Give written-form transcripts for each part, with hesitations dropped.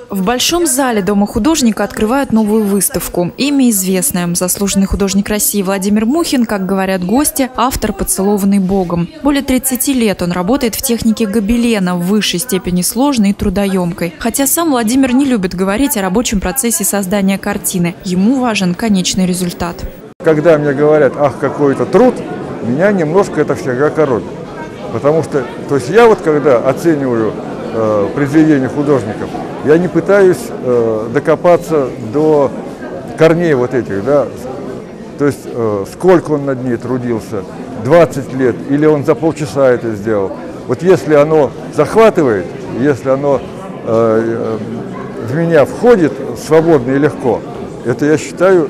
В Большом зале Дома художника открывают новую выставку. Имя известное. Заслуженный художник России Владимир Мухин, как говорят гости, автор «Поцелованный Богом». Более 30 лет он работает в технике гобелена, в высшей степени сложной и трудоемкой. Хотя сам Владимир не любит говорить о рабочем процессе создания картины. Ему важен конечный результат. Когда мне говорят, ах, какой-то труд, меня немножко это всегда коробит. Потому что, я вот когда оцениваю произведения художников, я не пытаюсь докопаться до корней вот этих, да, то есть сколько он над ней трудился, 20 лет, или он за полчаса это сделал. Вот если оно захватывает, если оно в меня входит свободно и легко, это, я считаю,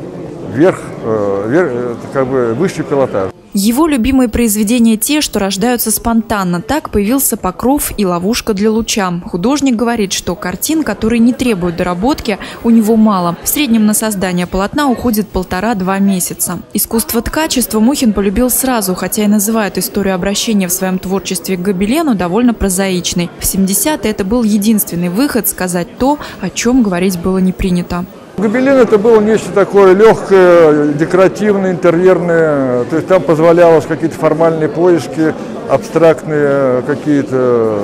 высший пилотаж. Его любимые произведения те, что рождаются спонтанно. Так появился «Покров» и «Ловушка для луча». Художник говорит, что картин, которые не требуют доработки, у него мало. В среднем на создание полотна уходит 1,5–2 месяца. Искусство ткачества Мухин полюбил сразу, хотя и называет историю обращения в своем творчестве к гобелену довольно прозаичной. В 70-е это был единственный выход сказать то, о чем говорить было не принято. Гобелен это было нечто такое легкое, декоративное, интерьерное, то есть там позволялось какие-то формальные поиски, абстрактные какие-то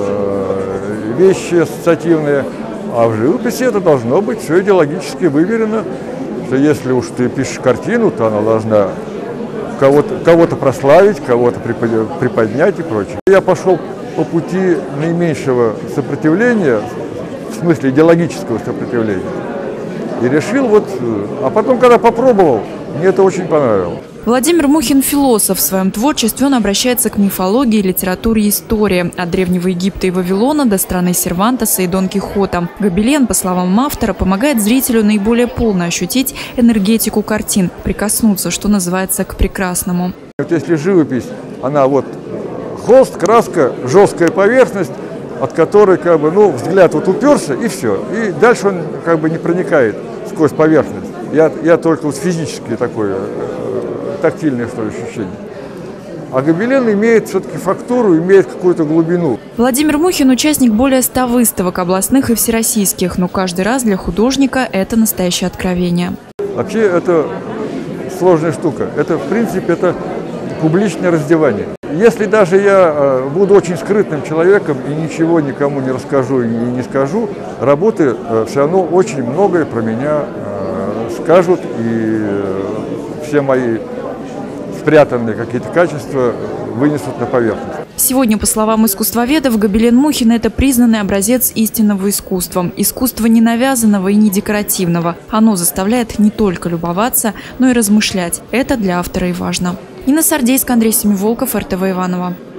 вещи ассоциативные, а в живописи это должно быть все идеологически выверено, что если уж ты пишешь картину, то она должна кого-то прославить, кого-то приподнять и прочее. Я пошел по пути наименьшего сопротивления, в смысле идеологического сопротивления. И решил а потом, когда попробовал, мне это очень понравилось. Владимир Мухин – философ. В своем творчестве он обращается к мифологии, литературе и истории. От Древнего Египта и Вавилона до страны Сервантеса и Дон Кихота. Гобелен, по словам автора, помогает зрителю наиболее полно ощутить энергетику картин, прикоснуться, что называется, к прекрасному. Вот если живопись, она холст, краска, жесткая поверхность, от которой взгляд уперся и все. И дальше он не проникает сквозь поверхность. Я только физически такое, тактильное ощущение. А гобелен имеет все-таки фактуру, имеет какую-то глубину. Владимир Мухин – участник более 100 выставок, областных и всероссийских. Но каждый раз для художника это настоящее откровение. Вообще это сложная штука. Это, в принципе, это публичное раздевание. Если даже я буду очень скрытным человеком и ничего никому не расскажу и не скажу, работы все равно очень многое про меня скажут, и все мои спрятанные какие-то качества вынесут на поверхность. Сегодня, по словам искусствоведов, гобелен Мухина – это признанный образец истинного искусства. Искусство не навязанного и не декоративного. Оно заставляет не только любоваться, но и размышлять. Это для автора и важно. Нина Сардейская, Андрей Семиволков, РТВ Иваново.